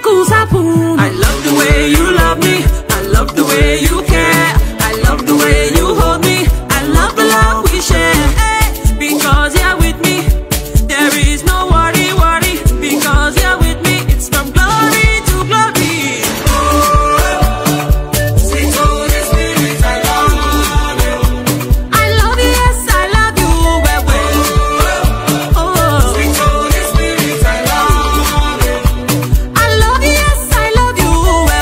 miracles happen. I love the way you love me. I love the way you care. I love the way you hold me. I love the love we share. Because you're with me, there is no worry. Because you're with me, it's from glory to glory. Sweet Holy Spirit, I love you. I love you, yes, I love you. Sweet Holy Spirit, I love you. I love you, yes, I love you.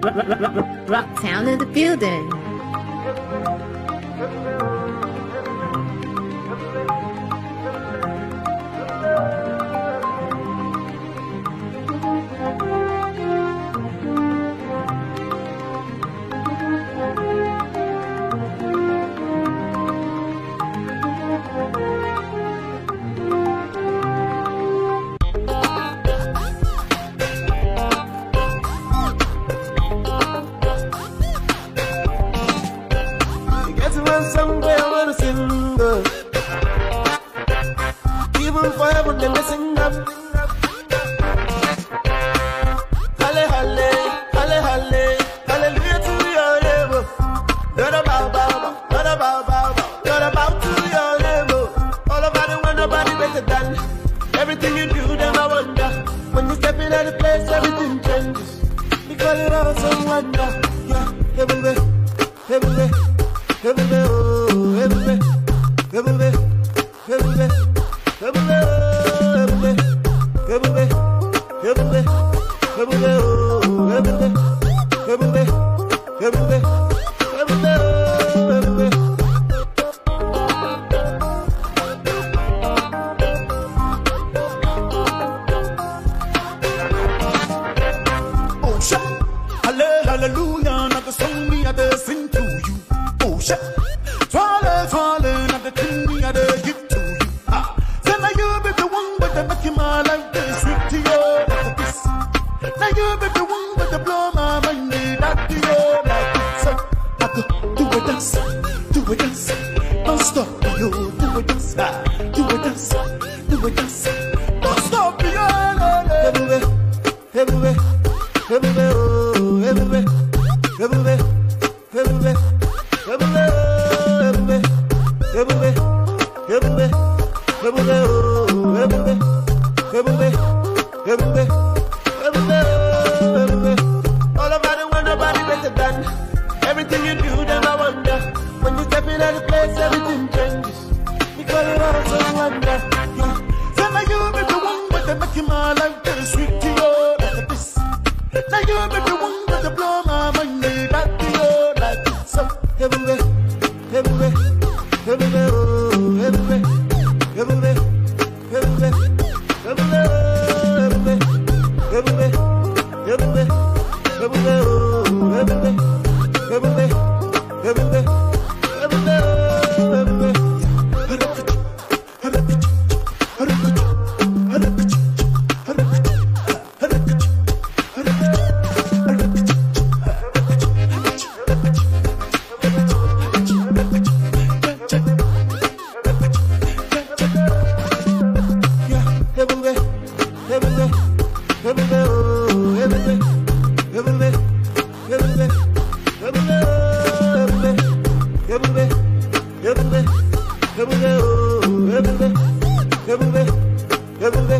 Rocktown in the building. Everything you do, then I wonder. When you step in at the place, everything changes. We call it all some wonder. Yeah, everywhere, everywhere, everywhere, oh, everywhere, everywhere, everywhere, everywhere, everywhere, everywhere, everywhere, everywhere, oh, everywhere, everywhere, everywhere, everywhere, everywhere. Hallelujah, not the song me I sing to you. Oh shit, falling, not the king me I give to you. Ah, then now you be the one with the make my life this sweet to you like this. Now you be the one with the blow my mind that to you like this. I go do a dance, don't stop you. Do a dance, do a dance, don't stop you. Everywhere, everywhere, everywhere, oh, everywhere, everywhere, everywhere, everywhere, everywhere, everywhere, everywhere, everywhere, oh, everywhere, everywhere, everywhere, everywhere, everywhere. All about it when nobody better than. Everything you do, then I wonder. When you step in at the place, everything changes. We call it all some wonder. Yeah. Then now you be the one with the make my life very sweet to you like this. Now you be the one with the blow my mind that to you like this. So everywhere, everywhere, everywhere, oh, everywhere, everywhere, everywhere, everywhere, everywhere, everywhere, everywhere, everywhere, oh, everywhere, everywhere, everywhere, everywhere, everywhere. Everywhere,